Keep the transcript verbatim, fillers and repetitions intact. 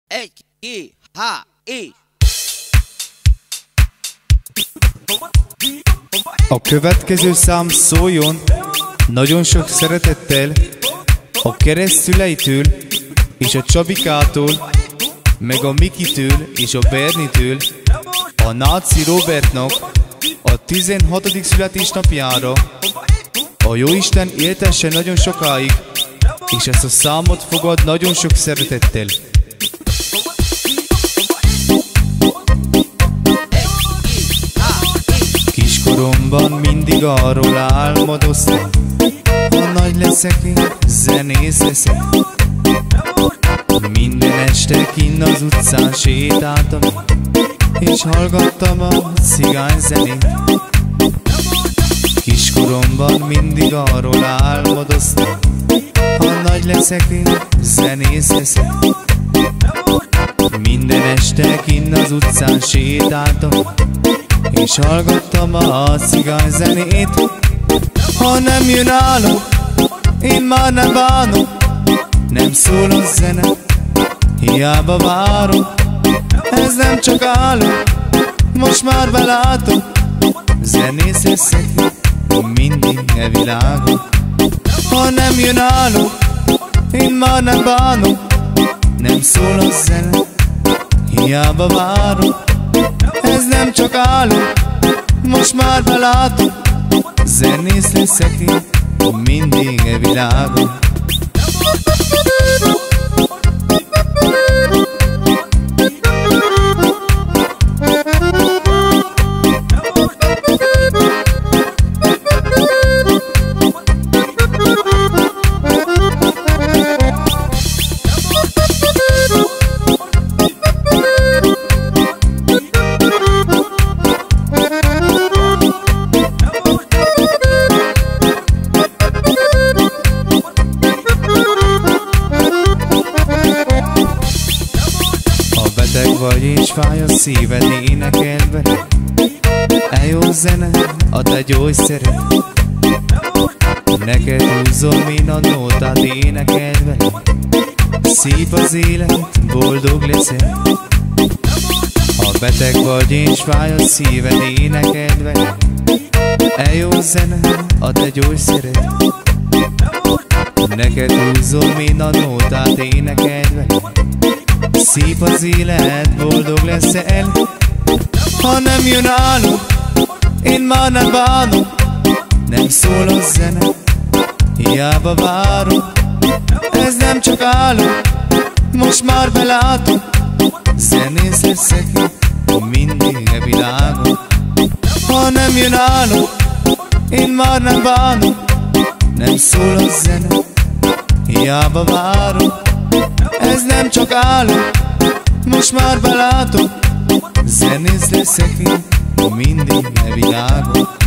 Egy, két, há, és... A következő szám szóljon nagyon sok szeretettel a keresztszüleitől és a Csabikától, meg a Mikitől és a Bernitől, a Náci Robertnak a tizenhatodik születésnapjára. A Jóisten éltesse nagyon sokáig, és ezt a számot fogad nagyon sok szeretettel. Kiskoromban mindig arról álmodoztam, ha nagy leszek, én zenész leszek. Minden este kinn az utcán sétáltam, és hallgattam a cigányzenét. Kiskoromban mindig arról álmodoztam, ha nagy leszek, én zenész leszek. Minden este kinn az utcán sétáltam, és hallgattam a cigányzenét. Ha nem jön álom, én már nem bánom, nem szól a zene, hiába várom. Ez nem csak álom, most már belátom, zenész leszek mindig e világon. Ha nem jön álom, én már nem bánom, nem szól a zene, hiába várom. Ez nem csak álom, most már belátom, zenész leszek én mindig e világon. Beteg vagy és fáj a szíved, énekeld vele, e jó zene a te gyógyszered. Neked húzom én a nótát, énekeld vele, szép az élet, boldog leszel. Ha beteg vagy és fáj a szíved, énekeld vele, e jó zene a te gyógyszered. Neked húzom én a nótát, énekeld vele, szép az élet, boldog leszel. Ha nem jön álom, én már nem bánom, nem szól a zene, hiába várom. Ez nem csak álom, most már belátom, zenész leszek mindig e világon. Ha nem jön álom, én már nem bánom, nem szól a zene, hiába várom. Ez nem csak álom, most már belátom, zenész leszek én mindig e világon.